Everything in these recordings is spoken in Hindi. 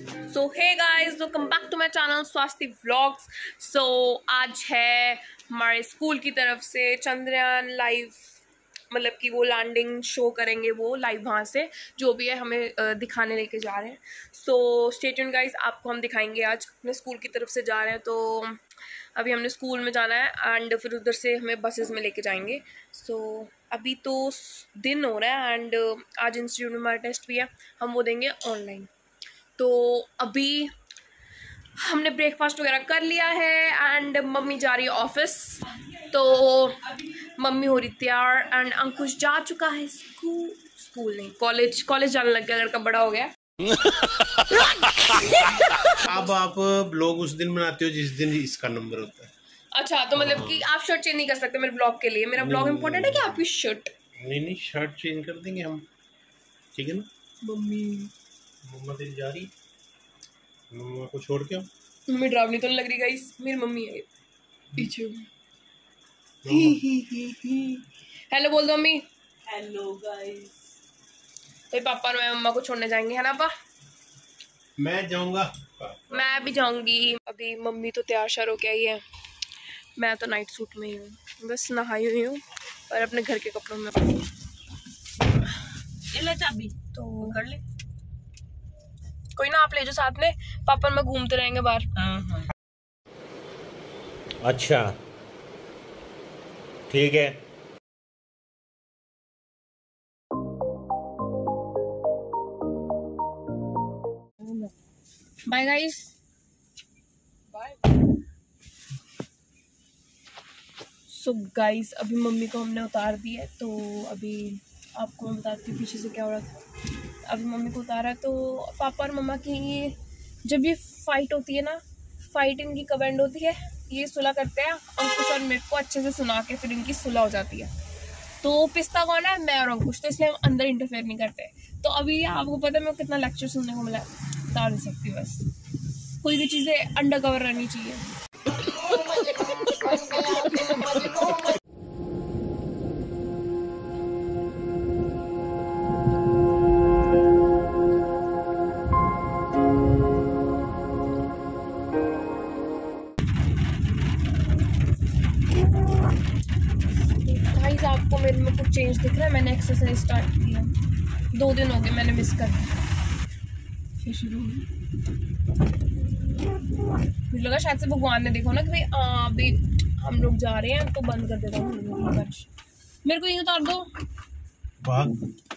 So hey guys, welcome back to my channel Swasthya vlogs. So आज है हमारे स्कूल की तरफ से चंद्रयान लाइव, मतलब कि वो लैंडिंग शो करेंगे वो लाइव, वहाँ से जो भी है हमें दिखाने लेके जा रहे हैं। सो स्टे ट्यून्ड गाइस, आपको हम दिखाएंगे आज अपने स्कूल की तरफ से जा रहे हैं। तो अभी हमने स्कूल में जाना है एंड फिर उधर से हमें बसेस में लेके जाएंगे। सो अभी तो दिन हो रहा है एंड आज इंस्टीट्यूट में हमारा टेस्ट भी है, हम वो देंगे ऑनलाइन। तो अभी हमने ब्रेकफास्ट वगैरह कर लिया है एंड मम्मी जा रही है ऑफिस, तो मम्मी हो रही तैयार एंड अंकुश जा चुका है स्कूल नहीं कॉलेज जाने लग गया, लड़का बड़ा हो गया। अब आप ब्लॉग उस दिन बनाते हो जिस दिन इसका नंबर होता है। अच्छा, तो मतलब कि आप शर्ट चेंज नहीं कर सकते मेरे ब्लॉग के लिए? मेरा ब्लॉग इम्पोर्टेंट है कि आपकी शर्ट? नहीं, शर्ट चेंज कर देंगे हम, ठीक है ना। मम्मा तेरी जा रही, मम्मा को छोड़ के। मम्मी डरावनी तो नहीं लग रही गाइस, मेरी मम्मी है पीछे। हेलो बोल दो मम्मी। Hello guys. तो पापा और मैं मम्मा को छोड़ने जाएंगे, है ना पापा? मैं जाऊंगा, मैं भी जाऊंगी। अभी मम्मी तो तैयार शार हो के आई है, मैं तो नाइट सूट में ही हूँ, बस नहाई हुई हूँ और अपने घर के कपड़ों में। ले चाबी तो कर ले, कोई ना, आप ले जाओ साथ में, पापा और मैं घूमते रहेंगे बाहर। अच्छा ठीक है। Bye guys, bye. So guys, अभी मम्मी को हमने उतार दी है, तो अभी आपको मैं बताती हूँ पीछे से क्या हो रहा था। अभी मम्मी को उतारा है, तो पापा और मम्मा की जब ये फाइट होती है ना, फाइट इनकी कब एंड होती है, ये सुलह करते हैं अंकुश और मेरे को अच्छे से सुना के, फिर इनकी सुलह हो जाती है। तो पिस्ता कौन है? मैं और अंकुश, तो इसलिए हम अंदर इंटरफेयर नहीं करते। तो अभी आपको पता है मेरे को कितना लेक्चर सुनने को मिला है, बता नहीं सकती। बस कोई भी चीज़ें अंडर कवर रहनी चाहिए। गाइस, आपको मेरे में कुछ चेंज दिख रहा है? मैंने एक्सरसाइज स्टार्ट की है, 2 दिन हो गए मैंने मिस कर दिया, फिर शुरू मुझे लगा शायद से भगवान ने देखो ना कि भाई अभी हम लोग जा रहे हैं तो बंद कर देता हूँ। मेरे को ये उतार दो। भाग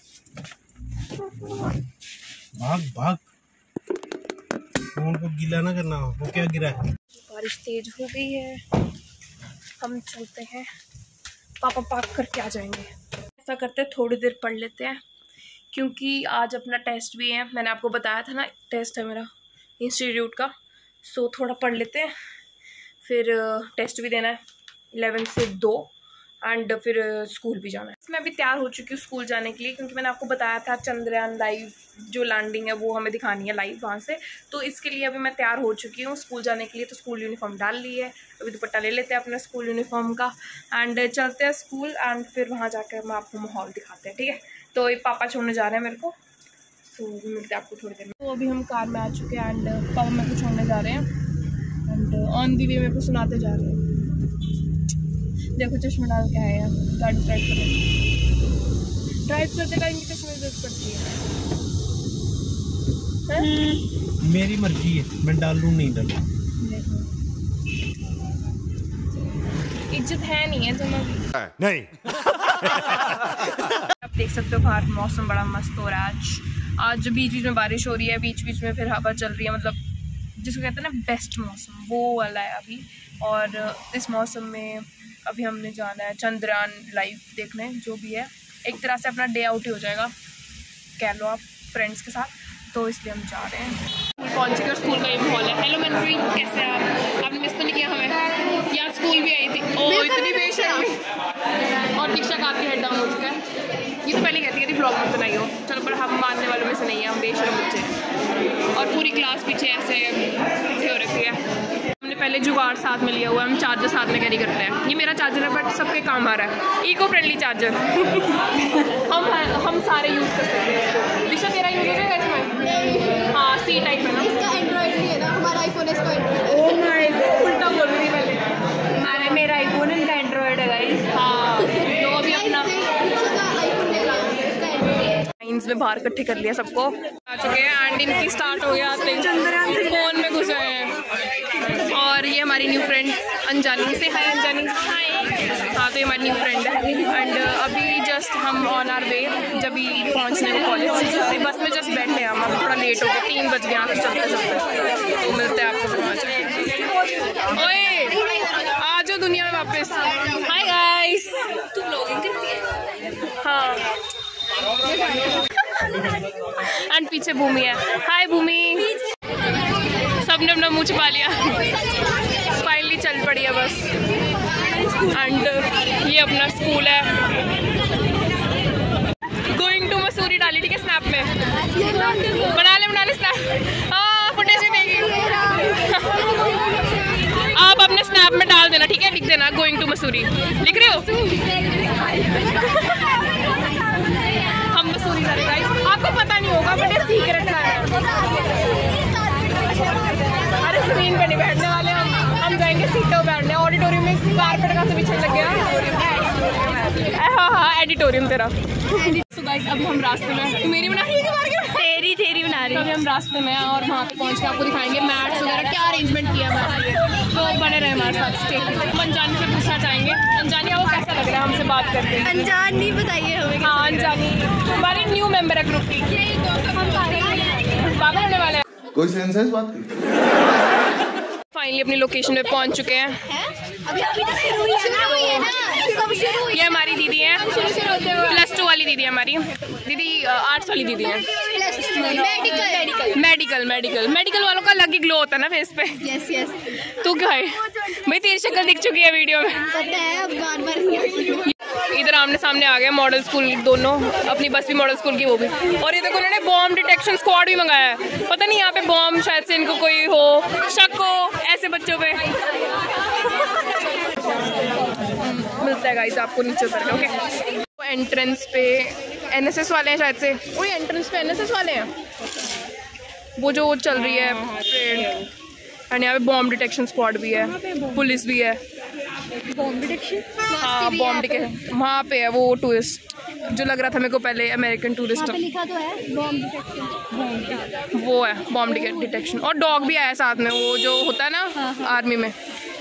भाग भाग, फोन को गीला ना करना। वो क्या गिरा है? बारिश तेज हो गई है, हम चलते हैं, पापा पार्क करके आ जाएंगे। ऐसा करते हैं, थोड़ी देर पढ़ लेते हैं, क्योंकि आज अपना टेस्ट भी है। मैंने आपको बताया था ना, टेस्ट है मेरा इंस्टीट्यूट का। सो थोड़ा पढ़ लेते हैं, फिर टेस्ट भी देना है 11 से 2 एंड फिर स्कूल भी जाना है। मैं अभी तैयार हो चुकी हूँ स्कूल जाने के लिए, क्योंकि मैंने आपको बताया था चंद्रयान लाइव जो लैंडिंग है वो हमें दिखानी है लाइव वहाँ से। तो इसके लिए अभी मैं तैयार हो चुकी हूँ स्कूल जाने के लिए। तो स्कूल यूनिफॉर्म डाल ली है, अभी दुपट्टा ले लेते हैं अपने स्कूल यूनिफॉर्म का एंड चलते हैं स्कूल एंड फिर वहाँ जाकर हम आपको माहौल दिखाते हैं, ठीक है। तो ये पापा छोड़ने जा रहे हैं मेरे को, तो मिलते हैं आपको थोड़ी देर में। तो अभी हम कार में आ चुके हैं एंड पापा मेरे को छोड़ने जा रहे हैं एंड ऑन दी वे मेरे को सुनाते जा रहे हैं। देखो चश्मा डाल के आए हैं, गाड़ी ड्राइव करते टाइम की चश्मे जरूरत पड़ती है। मेरी मर्जी है, मैं डालूं नहीं डालूं। इज्जत है नहीं है जमा नहीं। आप देख सकते हो बाहर मौसम बड़ा मस्त हो रहा है। आज बीच बीच में बारिश हो रही है, बीच बीच में फिर हवा चल रही है, मतलब जिसको कहते हैं ना बेस्ट मौसम, वो वाला है अभी। और इस मौसम में अभी हमने जाना है चंद्रयान लाइव देखने, जो भी है एक तरह से अपना डे आउट ही हो जाएगा, कह लो आप, फ्रेंड्स के साथ। तो इसलिए हम जा रहे हैं। स्कूल पहुँच चुके और स्कूल का ये माहौल है। हेलो मनप्री, कैसे आप? आपने मिस तो नहीं किया हमें? यार स्कूल भी आई थी, ओ इतनी बेशर्मी। और दीक्षा का आपकी हेड डाउन हो चुका है, ये तो पहले कहती थी ब्लॉग में तो नहीं हो, चलो, पर हम मानने वालों में से नहीं है, हम बेशर्म बच्चे हैं। और पूरी क्लास पीछे ऐसे हो रखी है। हमने पहले जुगाड़ साथ में लिया हुआ है, हम चार्जर साथ में कैरी करते हैं। ये मेरा चार्जर है बट सबके काम आ रहा है, इको फ्रेंडली चार्जर। हम सारे यूज़ कर सकते हैं। दिशा तेरा यूज़ हो जाएगा इसमें? हाँ, सी टाइप है ना। ओह माय गॉड, उल्टा बोल रही पहले। अरे मेरा आईफोन इनका एंड्रॉइड है गाइस। हाँ तो अभी अपना लाइन्स में बाहर इकट्ठे कर लिया सबको, आ चुके हैं एंड इनकी स्टार्ट हो गया फोन में घुसे हैं। और ये हमारी न्यू फ्रेंड अंजानी से, हाय अंजानी। हाँ तो ये हमारी न्यू फ्रेंड है एंड अभी जस्ट हम ऑन आर वे जब भी पहुँचने को कॉलेज, बस में जस्ट बैठे हैं हम, अभी थोड़ा लेट हो गया, 3 बज गए यहाँ से चलते चलते। तो मिलते हैं आपको वहाँ। ओए आ जाओ दुनिया में वापस। हाय गाइस, तू व्लॉगिंग करती है? हाँ एंड पीछे भूमि है। हाय भूमि, सबने अपना मुँह छुपा लिया, फाइनली चल पड़ी है बस। एंड ये अपना स्कूल है। गोइंग टू मसूरी डाली ठीक है स्नैप में, बना ले स्नैप। हाँ फुटेज भी देगी, आप अपने स्नैप में डाल देना ठीक है, लिख देना गोइंग टू मसूरी, लिख रहे हो? हम मसूरी जा रहे हैं, आपको पता नहीं होगा बट ये सीक्रेट है। अरे स्क्रीन पे नहीं बैठने वाले हम जाएंगे सीटों बैठने। ऑडिटोरियम में कारपेट का बिछड़ लग गया। हाँ एडिटोरियम तेरा। तो गाइस अभी हम रास्ते में, मेरी बना रही है, तेरी बना रही है। अभी हम रास्ते में और वहाँ पे पहुँच के आपको दिखाएंगे मैट्स वगैरह क्या अरेंजमेंट किया है। तो बने रहे हमारे साथ स्टे। हम अंजानी से पूछना चाहेंगे, अंजानी आपको कैसा लग रहा है हमसे बात करके? अंजानी बताइए हमें। हाँ अंजानी हमारी न्यू मेंबर है ग्रुप की, पागल होने वाले हैं। कोई सेंस है इस बात की? फाइनली अपनी लोकेशन पे पहुंच चुके हैं। अभी तो शुरू हुई है ना, सब शुरू हुई। ये हमारी दीदी है, +2 वाली दीदी है हमारी दीदी, आर्ट्स वाली दीदी है। मेडिकल वालों का अलग ही ग्लो होता है ना फेस पे। यस तू क्या है भाई, तेरी शक्ल दिख चुकी है वीडियो में, पता है, अब बार इधर आमने सामने आ गए मॉडल स्कूल दोनों, अपनी बस भी मॉडल स्कूल की वो भी। और ये देखो उन्होंने बॉम्ब डिटेक्शन स्क्वाड भी मंगाया है, पता नहीं यहाँ पे बॉम्ब शायद से इनको कोई हो शक हो ऐसे बच्चों पे। मिलता है गाइस आपको नीचे उतर के। ओके एंट्रेंस पे एनएसएस वाले हैं शायद से, वही एंट्रेंस पे एनएसएस वाले हैं, वो जो चल रही है परेड। एंड यहाँ पे बॉम्ब डिटेक्शन स्क्वाड भी है, पुलिस भी है। बॉम्ब डिटेक्शन, हाँ बॉम्ब डिटेक्शन वहाँ पे है, वो टूरिस्ट जो लग रहा था मेरे को पहले अमेरिकन टूरिस्ट, लिखा तो है बॉम्ब डिटेक्शन, वो है बॉम्ब डिटेक्शन। और डॉग भी आया साथ में, वो जो होता है ना आर्मी में।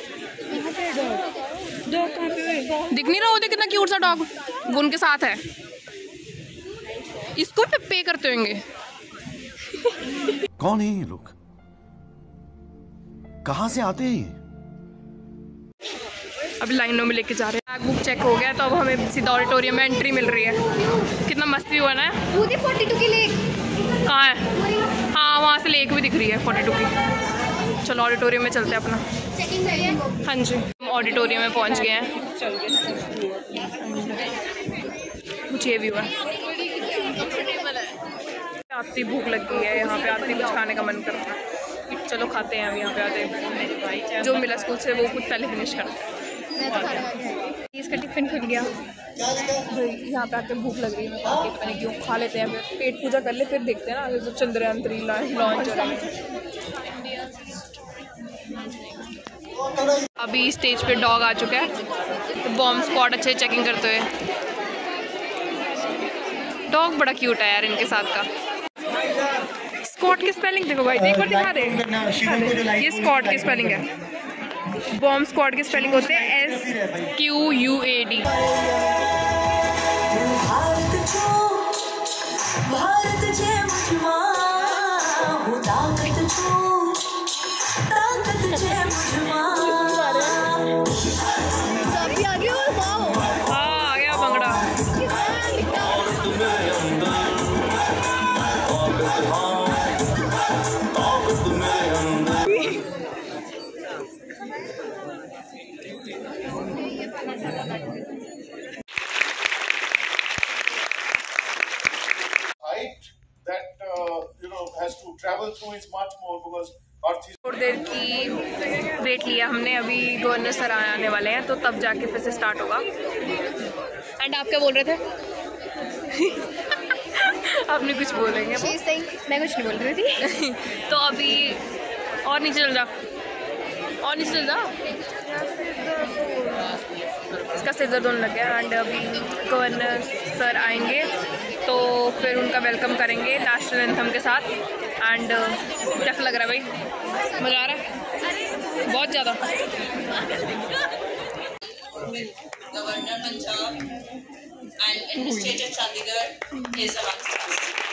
दिख नहीं रहा होते कितना क्यूट सा डॉग, वो उनके साथ है। इसको पे करते होंगे। कौन है ये लोग, कहाँ से आते हैं ये? अब लाइनों में लेके जा रहे हैं। बैग बुक चेक हो गया तो अब हमें सीधा ऑडिटोरियम में एंट्री मिल रही है। कितना मस्ती हुआ ना। 42 की लेक कहाँ है? हाँ वहाँ से लेक भी दिख रही है 42 की। चलो ऑडिटोरियम में चलते हैं अपना। चेकिंग करिए। हाँ जी हम ऑडिटोरियम में पहुँच गए हैं। कुछ ये भी हुआ, आती भूख लग गई है, यहाँ पे आती कुछ खाने का मन कर रहा है। चलो खाते हैं। अब यहाँ पे आते जो मिला स्कूल से वो कुछ पहले फिनिश करते हैं। इसका टिफिन खुल गया, यहाँ पे आके भूख लग रही है, मैं मैंने क्यों खा लेते हैं, फिर पेट पूजा कर ले फिर देखते हैं ना जो चंद्रयान 3 लॉन्च हो रहा है। अभी स्टेज पे डॉग आ चुका है, बॉम्ब स्क्वाड अच्छे चेकिंग करते हुए। डॉग बड़ा क्यूट है यार इनके साथ का। स्क्वाड की स्पेलिंग देखो भाई, एक बार दिखा दे। ये स्क्वाड की स्पेलिंग है, बॉम्ब स्क्वाड की स्पेलिंग होते हैं SQUAD। हाँ आ गया भंगड़ा। थोड़ी देर की वेट लिया हमने, अभी गवर्नर सर आने वाले हैं तो तब जाके फिर से स्टार्ट होगा। एंड आप क्या बोल रहे थे? आपने कुछ बोलेंगे? मैं कुछ नहीं बोल रही थी। तो अभी और नीचे चल जा, और नीचे चल जा। इसका सिर दर्द होने लग गया। एंड अभी गवर्नर सर आएंगे तो फिर उनका वेलकम करेंगे नेशनल एंथम के साथ। एंड कैसा लग रहा है भाई? मज़ा आ रहा है बहुत ज़्यादा। Governor Punjab and Administrator Chandigarh is amongst us.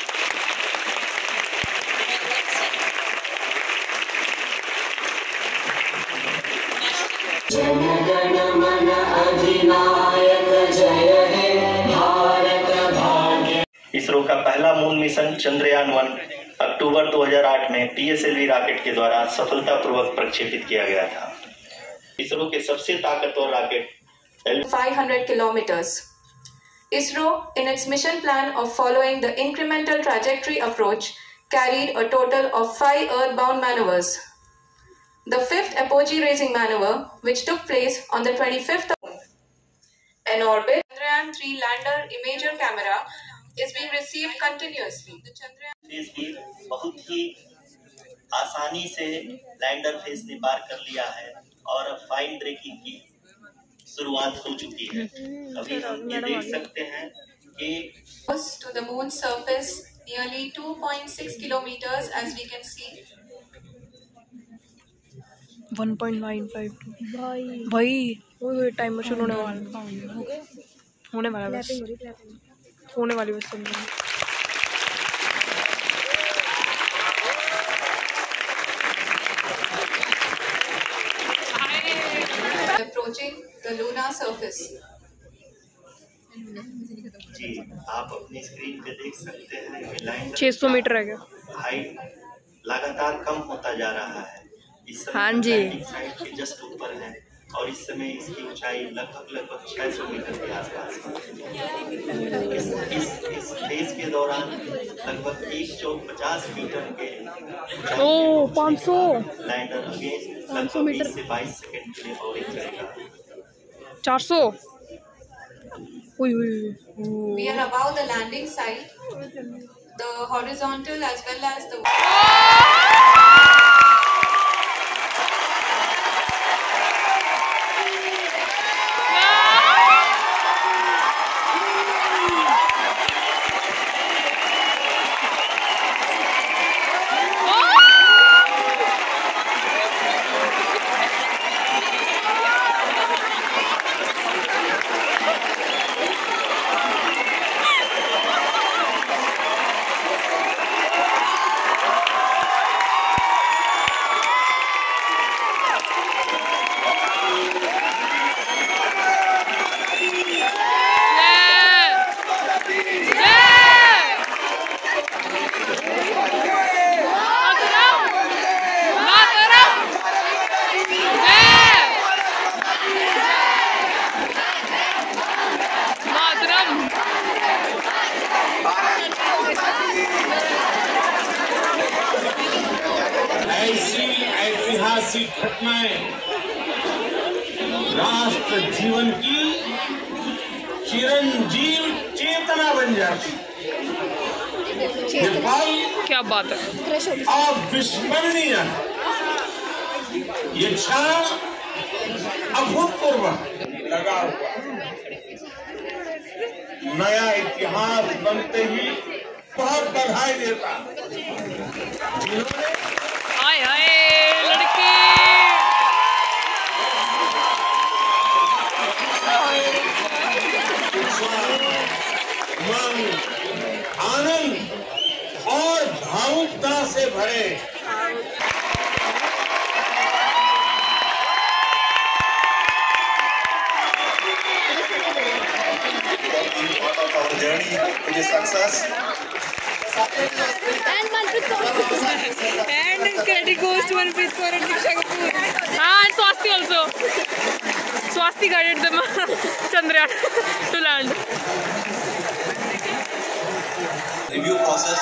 जनगण मन अधिनायक जय हे भारत भाग्य। इसरो का पहला मून मिशन चंद्रयान-1 अक्टूबर 2008 में PSLV रॉकेट के द्वारा सफलतापूर्वक प्रक्षेपित किया गया था। इसरो के सबसे ताकतवर rocket 500 kilometers. ISRO, in its mission plan of following the incremental trajectory approach, carried a total of 5 earthbound maneuvers. The 5th apogee raising maneuver, which took place on the 25th of an orbit, Chandrayaan-3 lander imager camera is being received continuously. The Chandrayaan phase भी बहुत ही आसानी से लैंडर फेस ने पार कर लिया है और अब फाइन ब्रेकिंग की शुरुआत हो चुकी है। अभी हम ये देख सकते हैं कि to the moon's surface nearly 2.6 kilometers, as we can see. 1.952 भाई वो टाइमर शुरू होने वाला बस होने वाली बस सुन रही। Approaching the lunar surface. जी आप अपनी स्क्रीन पे देख सकते हैं कि लैंडर 600 मीटर है क्या? हाइट लगातार कम होता जा रहा है। इस समय हाँ जी। साइड के जस्ट ऊपर है और इस समय इसकी ऊंचाई लगभग 600 मीटर के आसपास है। इस फेज के दौरान लगभग 150 मीटर के 500 लैंडर अगेन 500 मीटर 20 से 22 सेकंड के लिए और चलेगा। 400 We are above the landing site, the horizontal as well as the ऐतिहासिक घटनाएं राष्ट्र जीवन की चिरंजीव चेतना बन जाती। ये पल क्या बात है, अविस्मरणीय, ये क्षण अभूतपूर्व लगा हुआ नया इतिहास बनते ही बहुत बधाई देता जिन्होंने हाय हाय लड़के मन आनंद और भावुकता से भरे journey to the success. And Manpreet Kaur. and credit goes to Manpreet Kaur and Diksha Kapoor. And Swasti also. Swasti guided them Chandrayaan to land. Review process.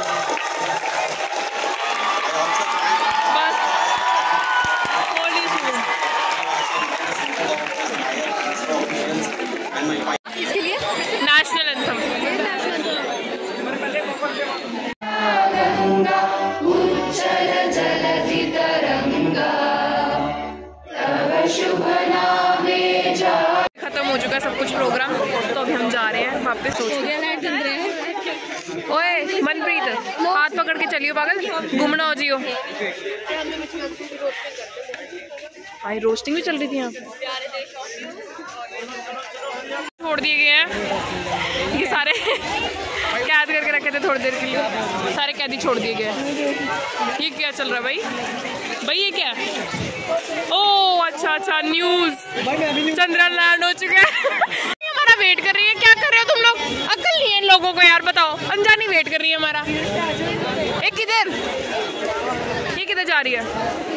बस होली शुरू। इसके लिए नेशनल एंथम। गंगा उच्चल जलधित शुभ नामे जा। खत्म हो चुका सब कुछ प्रोग्राम, तो अभी हम जा रहे हैं वापस। ओए मनप्रीत, हाथ पकड़ के चलियो पागल, घूमना हो जियो। भाई रोस्टिंग भी चल रही थी यहाँ। छोड़ दिए गए हैं ये सारे, कैद करके रखे थे थोड़ी देर के लिए, सारे कैदी छोड़ दिए गए। ये क्या चल रहा है भाई? भाई ये क्या? ओह अच्छा अच्छा, न्यूज़ चंद्रयान लैंड हो चुके हैं। हमारा वेट कर रही है। क्या कर रहे हो तुम लोग? अकल नहीं है इन लोगों को यार, बताओ। अनजानी वेट कर रही है हमारा। एक किधर, ये किधर जा रही है?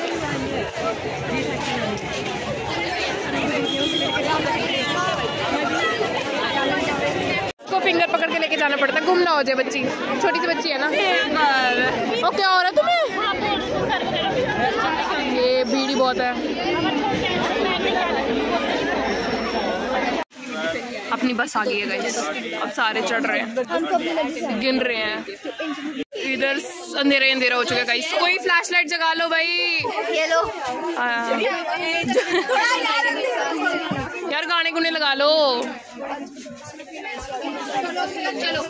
इसको फिंगर पकड़ के लेके जाना पड़ता है, गुम ना हो जाए बच्ची, छोटी सी बच्ची है ना। ओ क्या हो रहा है तुम्हें? ये भीड़ बहुत है। अपनी बस आ गई है गाइस, अब सारे चढ़ रहे हैं, गिन रहे हैं। इधर अंधेरा ही अंधेरा हो चुका है गाइस। कोई फ्लैश लाइट जगा लो भाई। ये लो यार, गाने गुने लगा लो। चलो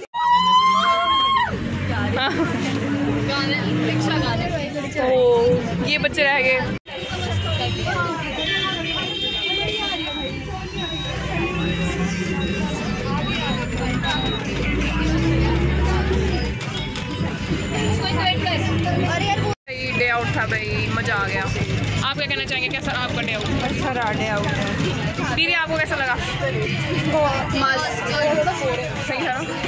ओ ये बच्चे रह गए। डे आउट था भाई, मजा आ गया। आप क्या कहना चाहेंगे, कैसा रहा आपका डे आउट? अच्छा रहा डे आउट। दीदी आपको कैसा लगा? सही था ना?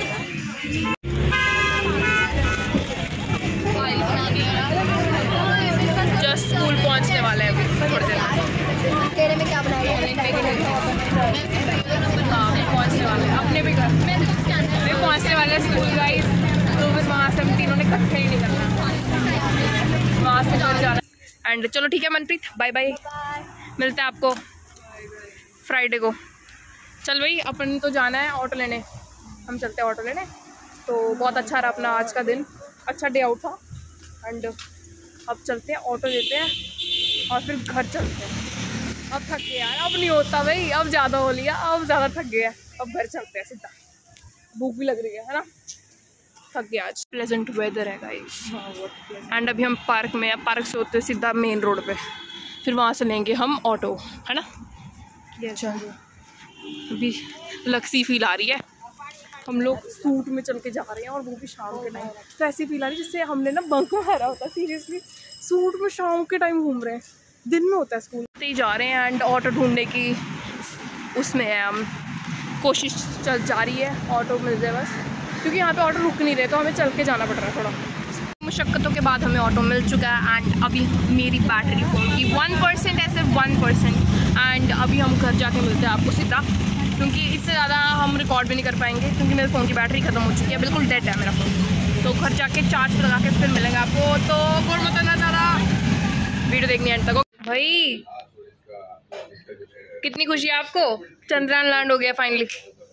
जस्ट स्कूल पहुंचने वाले हैं अभी थोड़ी देर। तेरे में क्या बनाया? हाँ पहुंचने वाले हैं अपने भी घर में, पहुंचने वाले स्कूल गाइस। तो फिर वहाँ से हम तीनों ने इकट्ठे ही निकलना, वहाँ से घर जाना। एंड चलो ठीक है मनप्रीत, बाय बाय, मिलते हैं आपको फ्राइडे को। चल भाई, अपन तो जाना है ऑटो लेने, हम चलते हैं ऑटो लेने। तो बहुत अच्छा रहा अपना आज का दिन, अच्छा डे आउट था। एंड अब चलते हैं ऑटो लेते हैं और फिर घर चलते हैं। अब थक गया यार, अब नहीं होता भाई, अब ज़्यादा हो लिया, अब ज़्यादा थक गया, अब घर चलते हैं सीधा। भूख भी लग रही है ना, थक गया आज। प्लेजेंट वेदर है गाइस। एंड अभी हम पार्क में हैं, पार्क से होते सीधा मेन रोड पे, फिर वहाँ से लेंगे हम ऑटो, है ना। अभी लक्सी फील आ रही है, हम लोग सूट में चल के जा रहे हैं और वो भी शाम के टाइम। तो ऐसी फील आ रही है जिससे हमने ना बंक मारा होता। सीरियसली सूट में शाम के टाइम घूम रहे हैं, दिन में होता है स्कूल। ही जा रहे हैं एंड ऑटो ढूंढने की उसमें है हम, कोशिश चल जा रही है ऑटो मिल जाए बस, क्योंकि यहाँ पे ऑटो रुक नहीं रहे तो हमें चल के जाना पड़ रहा है थोड़ा। मुशक्क़तों के बाद हमें ऑटो मिल चुका है। एंड अभी मेरी बैटरी फ़ोन की 1% है, सिर्फ 1%। एंड अभी हम घर जाके मिलते हैं आपको सीधा, क्योंकि इससे ज़्यादा हम रिकॉर्ड भी नहीं कर पाएंगे, क्योंकि मेरे फ़ोन की बैटरी ख़त्म हो चुकी है, बिल्कुल डेड है मेरा फ़ोन। तो घर जाके चार्ज लगा के फिर मिलेंगे आपको। तो कौन बताना चाह रहा, वीडियो देखनी एंड तक भाई। कितनी खुशी है आपको, चंद्रयान लैंड हो गया फाइनली।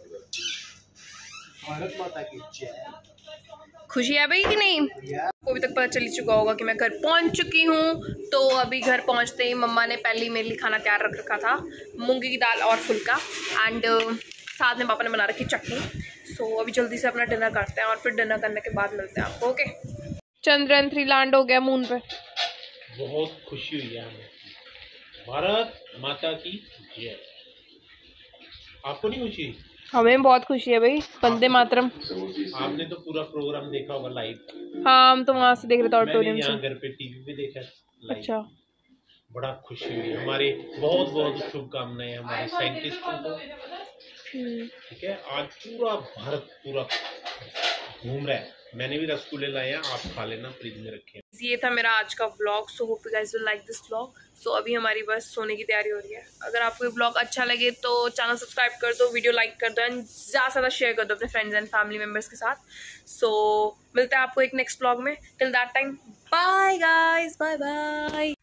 भारत माता की जय। खुशी है भाई कि नहीं? को अभी तक पता चल चुका होगा कि मैं घर पहुंच चुकी हूँ। तो अभी घर पहुंचते ही मम्मा ने पहले ही मेरे लिए खाना तैयार रख रखा था, मूंगी की दाल और फुल्का। एंड साथ में पापा ने बना रखी चटनी। सो अभी जल्दी से अपना डिनर करते हैं और फिर डिनर करने के बाद मिलते हैं आपको। ओके, चंद्रयान 3 लैंड हो गया मून पे। बहुत खुशी हुई है हमें, भारत माता की जय। आपको नहीं खुशी? हमें बहुत खुशी है भाई, वंदे मातरम। आपने तो पूरा प्रोग्राम देखा होगा लाइव। हाँ, हम तो वहाँ से देख रहे थे ऑडिटोरियम से। घर पे टीवी पे देखा लाइव। अच्छा, बड़ा खुशी हुई। हमारे बहुत बहुत शुभकामनाएं हमारे साइंटिस्टों को। ठीक है, आज पूरा भारत पूरा घूम रहा है। मैंने भी रसगुल्ले लाए हैं, आप खा लेना, फ्रिज में रखे। ये था मेरा आज का vlog. So hope you guys will like this vlog. So अभी हमारी बस सोने की तैयारी हो रही है। अगर आपको ये व्लॉग अच्छा लगे तो चैनल सब्सक्राइब कर दो, वीडियो लाइक कर दो एंड ज़्यादा से ज़्यादा शेयर कर दो अपने फ्रेंड्स एंड फैमिली मेम्बर्स के साथ। सो मिलते हैं आपको एक नेक्स्ट व्लॉग में। Till that time, bye guys, bye bye.